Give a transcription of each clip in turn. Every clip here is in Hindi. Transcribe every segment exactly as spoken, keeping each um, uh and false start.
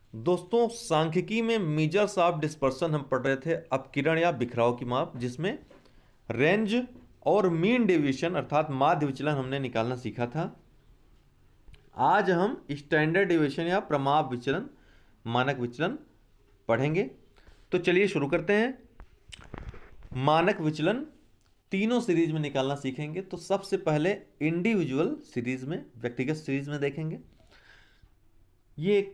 दोस्तों, सांख्यिकी में मेजर्स ऑफ डिस्पर्सन हम पढ़ रहे थे अपकिरण या बिखराव की माप, जिसमें रेंज और मीन डेविएशन अर्थात माध्य विचलन हमने निकालना सीखा था। आज हम स्टैंडर्ड डेविएशन या प्रमाप विचलन, मानक विचलन पढ़ेंगे। तो चलिए शुरू करते हैं। मानक विचलन तीनों सीरीज में निकालना सीखेंगे। तो सबसे पहले इंडिविजुअल सीरीज में, व्यक्तिगत सीरीज में देखेंगे। ये एक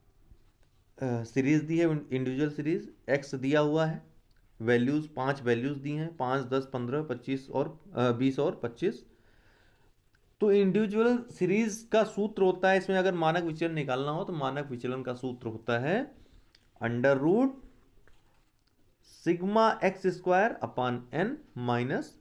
सीरीज दी है, इंडिविजुअल सीरीज। एक्स दिया हुआ है, वैल्यूज पांच वैल्यूज दी हैं, पांच, दस, पंद्रह, पच्चीस और बीस और पच्चीस। तो इंडिविजुअल सीरीज का सूत्र होता है, इसमें अगर मानक विचलन निकालना हो तो मानक विचलन का सूत्र होता है under root sigma x square upon n minus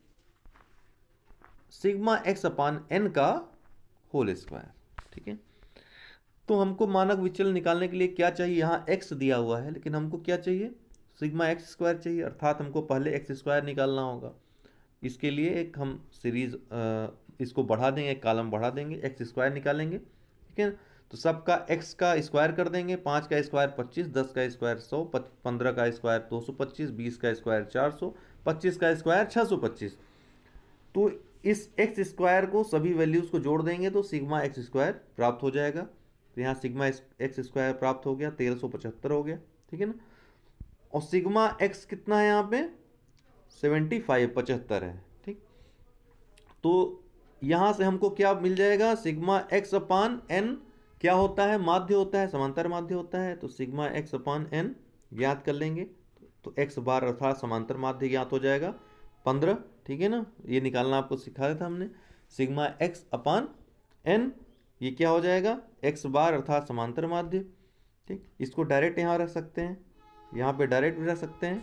sigma x upon n का होल स्क्वायर। ठीक है। तो हमको मानक विचलन निकालने के लिए क्या चाहिए? यहाँ x दिया हुआ है, लेकिन हमको क्या चाहिए? सिग्मा एक्स स्क्वायर चाहिए, अर्थात हमको पहले एक्स स्क्वायर निकालना होगा। इसके लिए एक हम सीरीज इसको बढ़ा देंगे, एक कॉलम बढ़ा देंगे, एक्स स्क्वायर निकालेंगे। ठीक है। तो सबका x का स्क्वायर कर देंगे। पाँच का स्क्वायर पच्चीस, दस का स्क्वायर सौ, पंद्रह का स्क्वायर दो सौ पच्चीस, बीस का स्क्वायर चार सौ, पच्चीस का स्क्वायर छः सौ पच्चीस। तो इस एक्स स्क्वायर को सभी वैल्यूज़ को जोड़ देंगे तो सिग्मा एक्स स्क्वायर प्राप्त हो जाएगा। तो यहाँ सिग्मा एक्स स्क्वायर प्राप्त हो गया, तेरह सौ पचहत्तर हो गया। ठीक है ना। और सिग्मा एक्स कितना है यहाँ पे? सेवेंटी फाइव, पचहत्तर है। ठीक। तो यहाँ से हमको क्या मिल जाएगा? सिग्मा एक्स अपान एन क्या होता है? माध्य होता है, समांतर माध्य होता है। तो सिग्मा एक्स अपान एन ज्ञात कर लेंगे। तो एक्स बार अर्थात समांतर माध्य ज्ञात हो जाएगा पंद्रह। ठीक है ना। ये निकालना आपको सिखाया था हमने। सिग्मा एक्स अपान एन ये क्या हो जाएगा? एक्स बार अर्थात समांतर माध्य। ठीक। इसको डायरेक्ट यहाँ रख सकते हैं, यहाँ पे डायरेक्ट भी रख सकते हैं।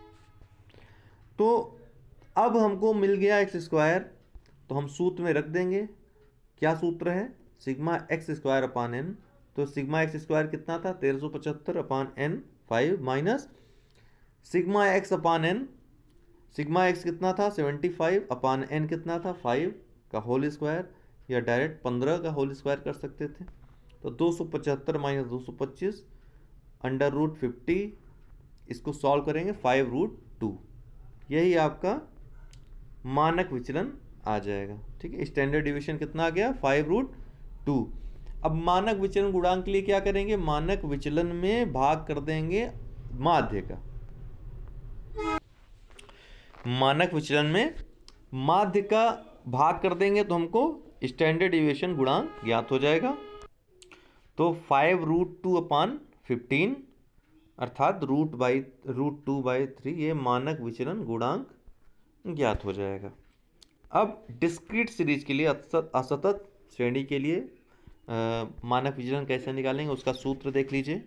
तो अब हमको मिल गया एक्स स्क्वायर, तो हम सूत्र में रख देंगे। क्या सूत्र है? Sigma x square upon n. तो सिग्मा एक्स स्क्वायर कितना था? तेरह सौ पचहत्तर upon n five minus sigma x upon n. Sigma x कितना था? सेवेंटी फाइव अपान एन कितना था? फाइव का होल स्क्वायर, या डायरेक्ट पंद्रह का होल स्क्वायर कर सकते थे। तो दो सौ पचहत्तर माइनस दो सौ पच्चीस अंडर रूट फिफ्टी, इसको सॉल्व करेंगे फाइव रूट टू। यही आपका मानक विचलन आ जाएगा। ठीक है। स्टैंडर्ड डिवीजन कितना आ गया? Five root two. अब मानक विचलन गुणांक के लिए क्या करेंगे? मानक विचलन में भाग कर देंगे माध्य का। मानक विचलन में माध्य का भाग कर देंगे तो हमको स्टैंडर्ड डिविएशन गुणांक ज्ञात हो जाएगा। तो five root two upon fifteen अर्थात root by root two by three, ये मानक विचलन गुणांक ज्ञात हो जाएगा। अब डिस्क्रीट सीरीज के लिए, असतत श्रेणी के लिए आ, मानक विचलन कैसे निकालेंगे उसका सूत्र देख लीजिए।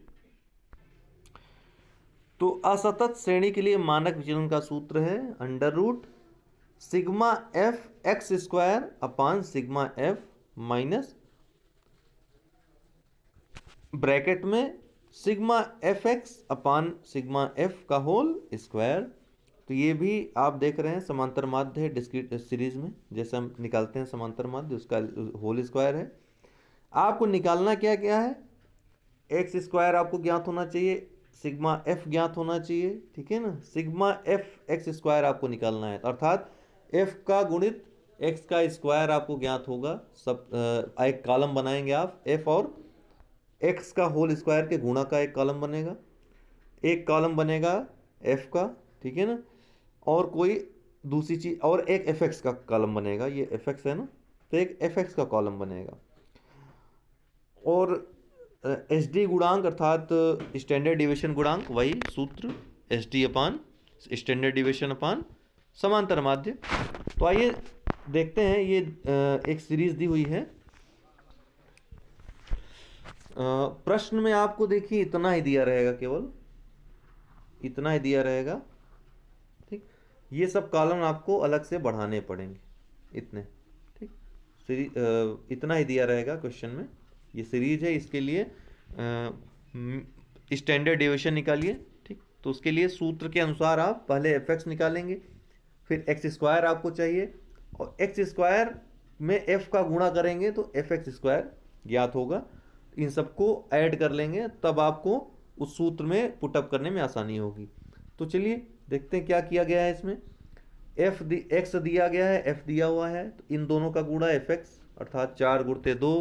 तो असतत श्रेणी के लिए मानक विचलन का सूत्र है under root sigma f x square upon sigma f minus bracket में sigma f x upon sigma f का होल स्क्वायर। तो ये भी आप देख रहे हैं समांतर माध्य है डिस्क्रीट सीरीज में, जैसे हम निकालते हैं समांतर माध्य उसका होल स्क्वायर है। आपको निकालना क्या क्या है? एक्स स्क्वायर आपको ज्ञात होना चाहिए, सिग्मा एफ ज्ञात होना चाहिए। ठीक है ना। सिग्मा एफ एक्स स्क्वायर आपको निकालना है, अर्थात एफ का गुणित एक्स का स्क्वायर आपको ज्ञात होगा। सब आ, एक कॉलम बनाएंगे आप, एफ और एक्स का होल स्क्वायर के गुणा का एक कॉलम बनेगा, एक कॉलम बनेगा एफ का। ठीक है ना। और कोई दूसरी चीज, और एक एफ एक्स का कॉलम बनेगा। ये एफ एक्स है ना, तो एक एफ एक्स का कॉलम बनेगा। और एस डी गुणांक अर्थात स्टैंडर्ड डिविएशन गुणांक, वही सूत्र S D upon standard deviation upon समांतर माध्य। तो आइए देखते हैं, ये एक सीरीज दी हुई है। प्रश्न में आपको देखिए इतना ही दिया रहेगा, केवल इतना ही दिया रहेगा। ठीक। ये सब कॉलम आपको अलग से बढ़ाने पड़ेंगे, इतने। ठीक। सीरीज इतना ही दिया रहेगा क्वेश्चन में। ये सीरीज है, इसके लिए स्टैंडर्ड डिविएशन निकालिए। ठीक। तो उसके लिए सूत्र के अनुसार आप पहले एफ एक्स निकालेंगे, फिर एक्स स्क्वायर आपको चाहिए, और एक्स स्क्वायर में एफ का गुणा करेंगे तो एफ एक्स स्क्वायर ज्ञात होगा। इन सबको ऐड कर लेंगे, तब आपको उस सूत्र में पुटअप करने में आसानी होगी। तो चलिए देखते हैं क्या किया गया है इसमें। एफ दी एक्स दिया गया है, एफ दिया हुआ है, तो इन दोनों का गुणा एफ एक्स, अर्थात चार गुणते दो,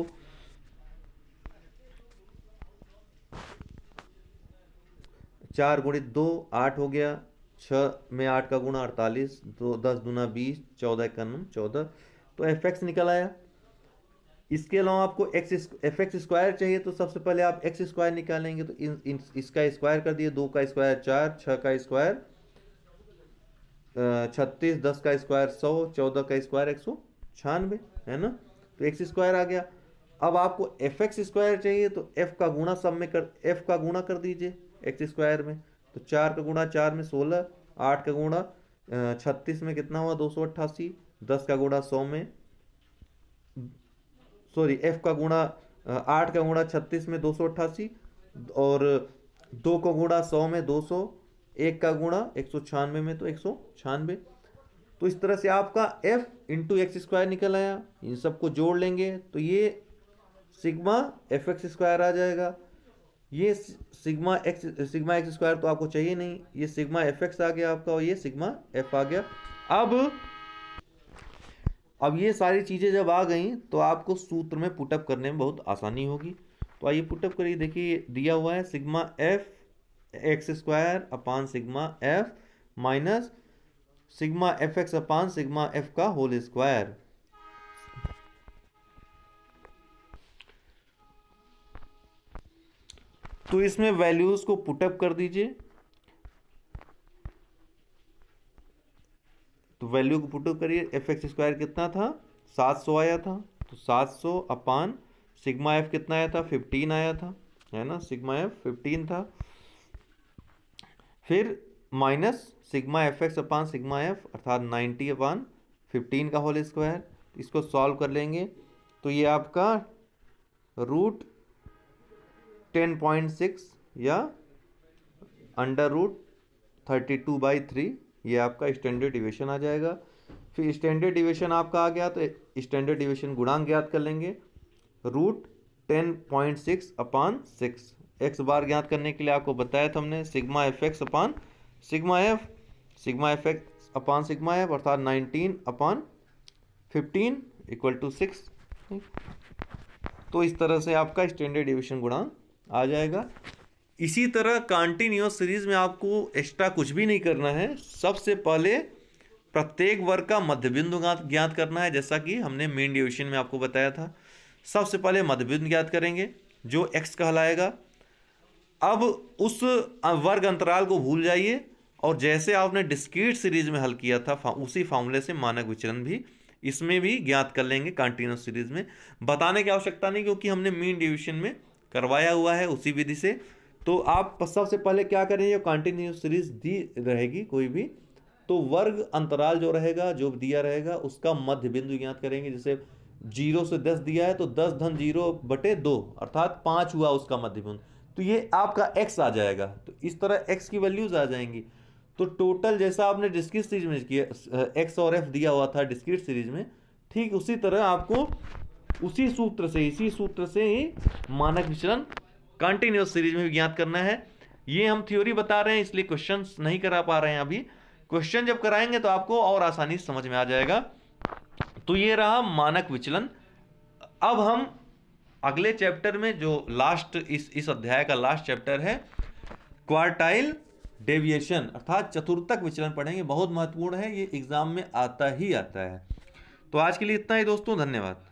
चार गुणित दो आठ हो गया, छः में आठ का गुणा अड़तालीस, दो दस दूना बीस, चौदह इक्यावन चौदह, तो एफ एक्स निकल आया। इसके अलावा आपको एक्स एफ एक्स स्क्वायर चाहिए, तो सबसे पहले आप एक्स स्क्वायर निकालेंगे, तो इन, इन इसका स्क्वायर कर दिए, दो का स्क्वायर चार, छः का स्क्वायर छत्तीस, दस का स्क्वायर सौ, चौदह का स्क्वायर एक सौ छियानवे, है ना, तो एक्स स्क्वायर आ गया। अब आपको एफ एक्स स्क्वायर चाहिए, तो एफ का गुणा सब में कर एफ का गुणा कर दीजिए एक्स स्क्वायर में, तो चार का गुणा चार में सोलह, आठ का गुणा छत्तीस में कितना हुआ दो सौ अट्ठासी, दस का गुणा सौ में, सॉरी एफ का गुणा आठ का गुणा छत्तीस में दो सौ अट्ठासी, और दो का गुणा सौ में दो सौ, एक का गुणा एक सौ छियानवे में तो एक सौ छियानवे। तो इस तरह से आपका f इंटू एक्स स्क्वायर निकल आया। इन सबको जोड़ लेंगे तो ये सिग्मा एफ एक्स स्क्वायर आ जाएगा। ये sigma x sigma x square तो आपको चाहिए नहीं, ये सिग्मा एफ एक्स आ गया आपका, और ये सिग्मा एफ आ गया। अब अब ये सारी चीज़ें जब आ गई तो आपको सूत्र में पुटअप करने में बहुत आसानी होगी। तो आइए पुटअप करिए। देखिए दिया हुआ है sigma f x square upon sigma f minus sigma f x upon sigma f का होल स्क्वायर। तो इसमें वैल्यूज को पुटअप कर दीजिए। तो वैल्यू को पुटअप करिए। एफ एक्स स्क्वायर कितना था, सात सौ आया था, तो सात सौ अपान सिग्मा एफ कितना आया था, फिफ्टीन आया था, है ना, सिग्मा एफ फिफ्टीन था। फिर minus sigma f x upon sigma f अर्थात नाइन्टी अपान फिफ्टीन का होल स्क्वायर। इसको सॉल्व कर लेंगे तो ये आपका रूट टेन पॉइंट सिक्स या under root thirty two by three, ये आपका स्टैंडर्ड डिविएशन आ जाएगा। फिर स्टैंडर्ड डिविएशन आपका आ गया तो स्टैंडर्ड डिविएशन गुणांक ज्ञात कर लेंगे, root ten point six upon six. X bar ज्ञात करने के लिए आपको बताया था हमने sigma f x upon sigma f, sigma f x upon sigma f अर्थात nineteen upon fifteen equal to six. तो इस तरह से आपका स्टैंडर्ड डिविएशन गुणांक आ जाएगा। इसी तरह कंटिन्यूअस सीरीज में आपको एक्स्ट्रा कुछ भी नहीं करना है। सबसे पहले प्रत्येक वर्ग का मध्यबिंदु ज्ञात करना है, जैसा कि हमने मेन डिविएशन में आपको बताया था। सबसे पहले मध्यबिंदु ज्ञात करेंगे जो x कहलाएगा। अब उस वर्ग अंतराल को भूल जाइए और जैसे आपने डिस्क्रीट सीरीज में हल किया था उसी फॉर्मूले से मानक विचलन भी इसमें भी ज्ञात कर लेंगे कंटिन्यूअस सीरीज में। बताने की आवश्यकता नहीं क्योंकि हमने मेन डिविएशन में करवाया हुआ है उसी विधि से। तो आप सबसे पहले क्या करेंगे, कंटिन्यूअस सीरीज दी रहेगी कोई भी तो वर्ग अंतराल जो रहेगा जो दिया रहेगा उसका मध्य बिंदु ज्ञात करेंगे। जैसे जीरो से दस दिया है तो दस धन जीरो बटे दो अर्थात पाँच हुआ उसका मध्य बिंदु, तो ये आपका x आ जाएगा। तो इस तरह x की वैल्यूज आ जाएंगी। तो टोटल जैसा आपने डिस्क्रीट सीरीज में किया x और f दिया हुआ था डिस्क्रीट सीरीज में, ठीक उसी तरह आपको उसी सूत्र से इसी सूत्र से ही मानक विचलन कंटिन्यूअस सीरीज में भी ज्ञात करना है। ये हम थ्योरी बता रहे हैं इसलिए क्वेश्चन नहीं करा पा रहे हैं अभी। क्वेश्चन जब कराएंगे तो आपको और आसानी से समझ में आ जाएगा। तो ये रहा मानक विचलन। अब हम अगले चैप्टर में जो लास्ट इस इस अध्याय का लास्ट चैप्टर है क्वार्टाइल डेविएशन अर्थात चतुर्थक विचलन पढ़ेंगे। बहुत महत्वपूर्ण है, ये एग्जाम में आता ही आता है। तो आज के लिए इतना ही दोस्तों, धन्यवाद।